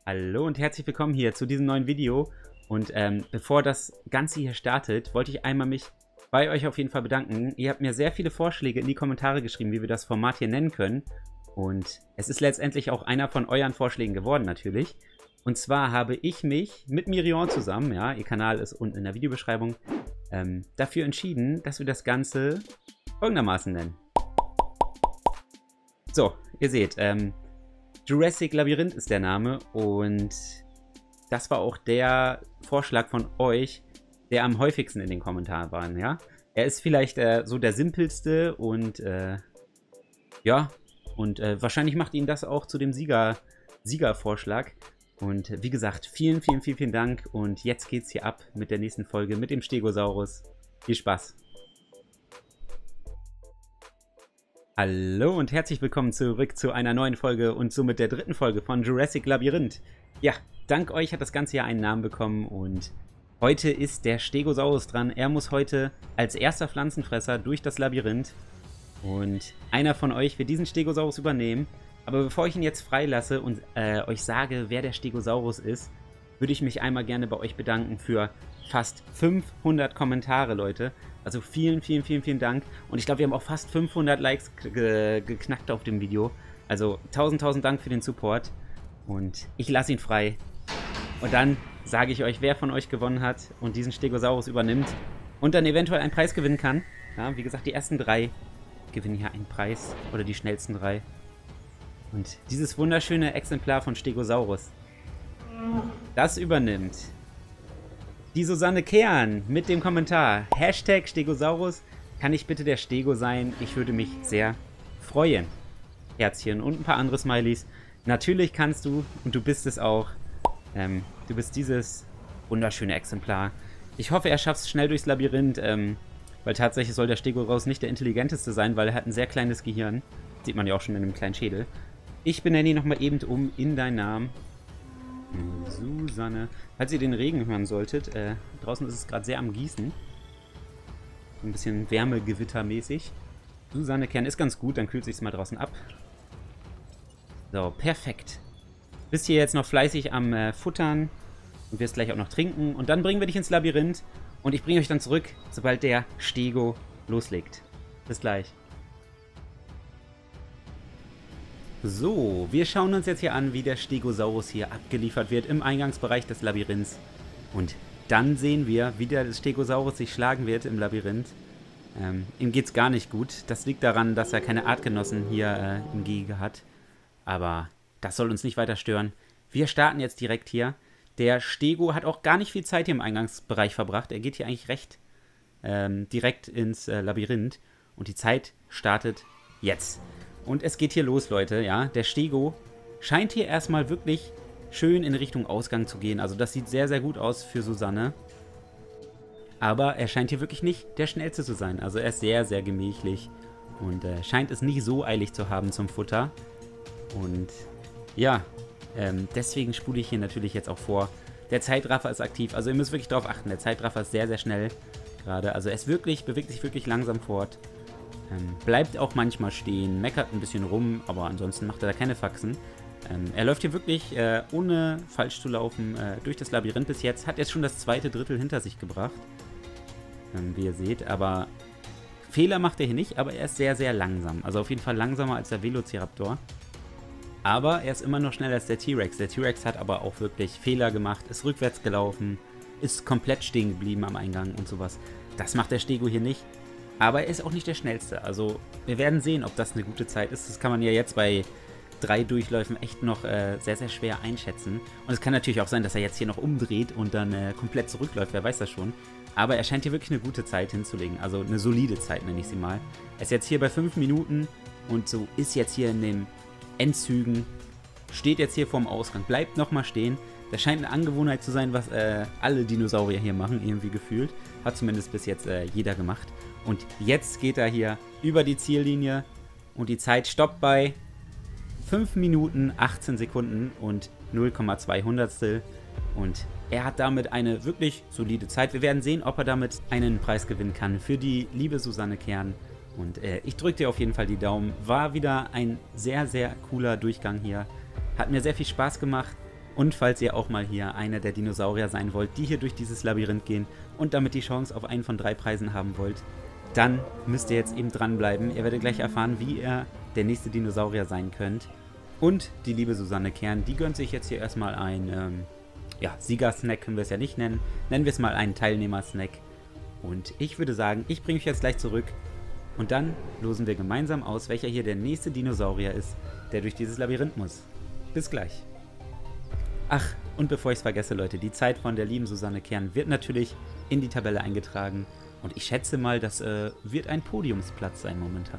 Hallo und herzlich willkommen hier zu diesem neuen Video. Und bevor das Ganze hier startet, wollte ich einmal mich bei euch auf jeden Fall bedanken. Ihr habt mir sehr viele Vorschläge in die Kommentare geschrieben, wie wir das Format hier nennen können. Und es ist letztendlich auch einer von euren Vorschlägen geworden natürlich. Und zwar habe ich mich mit Mirion zusammen, ja, ihr Kanal ist unten in der Videobeschreibung, dafür entschieden, dass wir das Ganze folgendermaßen nennen. So, ihr seht, Jurassic Labyrinth ist der Name und das war auch der Vorschlag von euch, der am häufigsten in den Kommentaren war, ja. Er ist vielleicht so der simpelste und ja, und wahrscheinlich macht ihn das auch zu dem Siegervorschlag. Und wie gesagt, vielen Dank und jetzt geht's hier ab mit der nächsten Folge mit dem Stegosaurus. Viel Spaß! Hallo und herzlich willkommen zurück zu einer neuen Folge und somit der dritten Folge von Jurassic Labyrinth. Ja, dank euch hat das Ganze hier einen Namen bekommen und heute ist der Stegosaurus dran. Er muss heute als erster Pflanzenfresser durch das Labyrinth und einer von euch wird diesen Stegosaurus übernehmen. Aber bevor ich ihn jetzt freilasse und euch sage, wer der Stegosaurus ist, würde ich mich einmal gerne bei euch bedanken für fast 500 Kommentare, Leute. Also vielen Dank. Und ich glaube, wir haben auch fast 500 Likes geknackt auf dem Video. Also tausend Dank für den Support. Und ich lasse ihn frei. Und dann sage ich euch, wer von euch gewonnen hat und diesen Stegosaurus übernimmt. Und dann eventuell einen Preis gewinnen kann. Ja, wie gesagt, die ersten 3 gewinnen hier einen Preis. Oder die schnellsten 3. Und dieses wunderschöne Exemplar von Stegosaurus, das übernimmt die Susanne Kern mit dem Kommentar Hashtag Stegosaurus, kann ich bitte der Stego sein? Ich würde mich sehr freuen. Herzchen und ein paar andere Smileys. Natürlich kannst du, und du bist es auch, du bist dieses wunderschöne Exemplar. Ich hoffe, er schafft es schnell durchs Labyrinth, weil tatsächlich soll der Stegosaurus nicht der intelligenteste sein, weil er hat ein sehr kleines Gehirn. Sieht man ja auch schon in einem kleinen Schädel. Ich benenne ihn nochmal eben um in deinen Namen. Susanne. Falls ihr den Regen hören solltet, draußen ist es gerade sehr am Gießen. Ein bisschen wärmegewittermäßig. Susanne Kern ist ganz gut, dann kühlt sich's mal draußen ab. So, perfekt. Bist hier jetzt noch fleißig am Futtern und wirst gleich auch noch trinken. Und dann bringen wir dich ins Labyrinth und ich bringe euch dann zurück, sobald der Stego loslegt. Bis gleich. So, wir schauen uns jetzt hier an, wie der Stegosaurus hier abgeliefert wird im Eingangsbereich des Labyrinths. Und dann sehen wir, wie der Stegosaurus sich schlagen wird im Labyrinth. Ihm geht's gar nicht gut. Das liegt daran, dass er keine Artgenossen hier im Gehege hat. Aber das soll uns nicht weiter stören. Wir starten jetzt direkt hier. Der Stego hat auch gar nicht viel Zeit hier im Eingangsbereich verbracht. Er geht hier eigentlich recht direkt ins Labyrinth. Und die Zeit startet jetzt. Und es geht hier los, Leute, ja. Der Stego scheint hier erstmal wirklich schön in Richtung Ausgang zu gehen. Also das sieht sehr gut aus für Susanne. Aber er scheint hier wirklich nicht der Schnellste zu sein. Also er ist sehr gemächlich und scheint es nicht so eilig zu haben zum Futter. Und ja, deswegen spule ich hier natürlich jetzt auch vor. Der Zeitraffer ist aktiv. Also ihr müsst wirklich darauf achten. Der Zeitraffer ist sehr schnell gerade. Also er ist bewegt sich wirklich langsam fort. Bleibt auch manchmal stehen, meckert ein bisschen rum, aber ansonsten macht er da keine Faxen. Er läuft hier wirklich, ohne falsch zu laufen, durch das Labyrinth bis jetzt. Hat jetzt schon das zweite Drittel hinter sich gebracht, wie ihr seht. Aber Fehler macht er hier nicht, aber er ist sehr langsam. Also auf jeden Fall langsamer als der Velociraptor. Aber er ist immer noch schneller als der T-Rex. Der T-Rex hat aber auch wirklich Fehler gemacht, ist rückwärts gelaufen, ist komplett stehen geblieben am Eingang und sowas. Das macht der Stego hier nicht. Aber er ist auch nicht der Schnellste. Also wir werden sehen, ob das eine gute Zeit ist. Das kann man ja jetzt bei 3 Durchläufen echt noch sehr schwer einschätzen. Und es kann natürlich auch sein, dass er jetzt hier noch umdreht und dann komplett zurückläuft. Wer weiß das schon. Aber er scheint hier wirklich eine gute Zeit hinzulegen. Also eine solide Zeit, nenne ich sie mal. Er ist jetzt hier bei 5 Minuten und so ist jetzt hier in den Endzügen. Steht jetzt hier vorm Ausgang. Bleibt nochmal stehen. Das scheint eine Angewohnheit zu sein, was alle Dinosaurier hier machen, irgendwie gefühlt. Hat zumindest bis jetzt jeder gemacht. Und jetzt geht er hier über die Ziellinie und die Zeit stoppt bei 5 Minuten, 18 Sekunden und 0,2 Hundertstel. Und er hat damit eine wirklich solide Zeit. Wir werden sehen, ob er damit einen Preis gewinnen kann für die liebe Susanne Kern. Und ich drücke dir auf jeden Fall die Daumen. War wieder ein sehr cooler Durchgang hier. Hat mir sehr viel Spaß gemacht. Und falls ihr auch mal hier einer der Dinosaurier sein wollt, die hier durch dieses Labyrinth gehen und damit die Chance auf einen von 3 Preisen haben wollt, dann müsst ihr jetzt eben dranbleiben. Ihr werdet gleich erfahren, wie ihr der nächste Dinosaurier sein könnt. Und die liebe Susanne Kern, die gönnt sich jetzt hier erstmal ein, Siegersnack können wir es ja nicht nennen. Nennen wir es mal einen Teilnehmersnack. Und ich würde sagen, ich bringe euch jetzt gleich zurück. Und dann losen wir gemeinsam aus, welcher hier der nächste Dinosaurier ist, der durch dieses Labyrinth muss. Bis gleich. Ach, und bevor ich es vergesse, Leute, die Zeit von der lieben Susanne Kern wird natürlich in die Tabelle eingetragen. Und ich schätze mal, das wird ein Podiumsplatz sein momentan.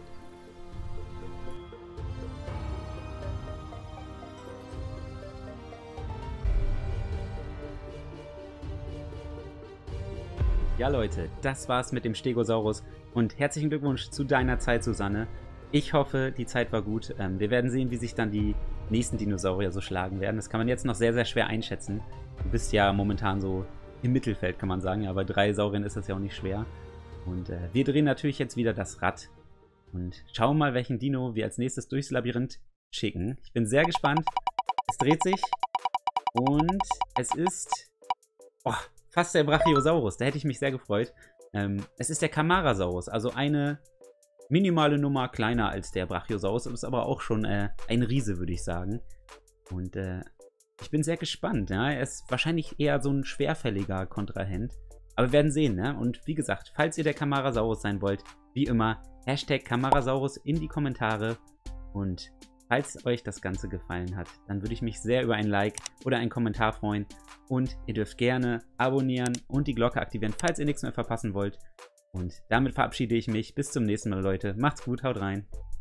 Ja, Leute, das war's mit dem Stegosaurus. Und herzlichen Glückwunsch zu deiner Zeit, Susanne. Ich hoffe, die Zeit war gut. Wir werden sehen, wie sich dann die nächsten Dinosaurier so schlagen werden. Das kann man jetzt noch sehr, sehr schwer einschätzen. Du bist ja momentan so im Mittelfeld, kann man sagen. Ja, bei 3 Sauriern ist das ja auch nicht schwer. Und wir drehen natürlich jetzt wieder das Rad und schauen mal, welchen Dino wir als nächstes durchs Labyrinth schicken. Ich bin sehr gespannt. Es dreht sich und es ist fast der Brachiosaurus. Da hätte ich mich sehr gefreut. Es ist der Camarasaurus, also eine minimale Nummer kleiner als der Brachiosaurus, ist aber auch schon ein Riese, würde ich sagen. Und ich bin sehr gespannt. Ja? Er ist wahrscheinlich eher so ein schwerfälliger Kontrahent. Aber wir werden sehen. Ne? Und wie gesagt, falls ihr der Camarasaurus sein wollt, wie immer, Hashtag Camarasaurus in die Kommentare. Und falls euch das Ganze gefallen hat, dann würde ich mich sehr über ein Like oder einen Kommentar freuen. Und ihr dürft gerne abonnieren und die Glocke aktivieren, falls ihr nichts mehr verpassen wollt. Und damit verabschiede ich mich. Bis zum nächsten Mal, Leute. Macht's gut, haut rein.